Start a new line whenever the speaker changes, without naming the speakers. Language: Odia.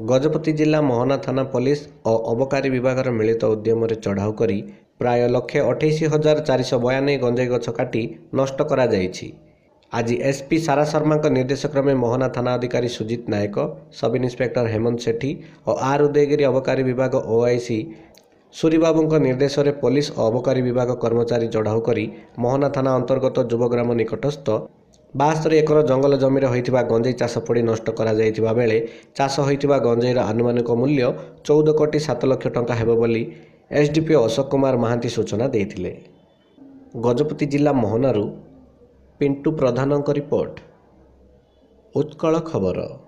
ଗଜପତି ଜିଲ୍ଲା ମୋହନା ଥାନା ପୋଲିସ ଓ ଅବକାରୀ ବିଭାଗର ମିଳିତ ଉଦ୍ୟମରେ ଚଢ଼ାଉ କରି ପ୍ରାୟ 1,28,492 ଗଞ୍ଜେଇ ଗଛ କାଟି ନଷ୍ଟ କରାଯାଇଛି। ଆଜି ଏସ୍ପି ସାରା ଶର୍ମାଙ୍କ ନିର୍ଦ୍ଦେଶକ୍ରମେ ମୋହନା ଥାନା ଅଧିକାରୀ ସୁଜିତ ନାୟକ, ସବ୍ ଇନ୍ସପେକ୍ଟର ହେମନ୍ତ ସେଠୀ ଓ ଆର୍ ଉଦୟଗିରି ଅବକାରୀ ବିଭାଗ ଓଆଇସି ସୁରିବାବୁଙ୍କ ନିର୍ଦ୍ଦେଶରେ ପୋଲିସ ଓ ଅବକାରୀ ବିଭାଗ କର୍ମଚାରୀ ଚଢ଼ାଉ କରି ମୋହନା ଥାନା ଅନ୍ତର୍ଗତ ଯୁବଗ୍ରାମ ନିକଟସ୍ଥ 72 ଏକର ଜଙ୍ଗଲ ଜମିରେ ହୋଇଥିବା ଗଞ୍ଜେଇ ଚାଷ ପୋଡ଼ି ନଷ୍ଟ କରାଯାଇଥିବା ବେଳେ ଚାଷ ହୋଇଥିବା ଗଞ୍ଜେଇର ଆନୁମାନିକ ମୂଲ୍ୟ 14,07,00,000 ଟଙ୍କା ହେବ ବୋଲି ଏସ୍ଡିପିଓ ଅଶୋକ କୁମାର ମହାନ୍ତି ସୂଚନା ଦେଇଥିଲେ। ଗଜପତି ଜିଲ୍ଲା ମୋହନାରୁ ପିଣ୍ଟୁ ପ୍ରଧାନଙ୍କ ରିପୋର୍ଟ, ଉତ୍କଳ ଖବର।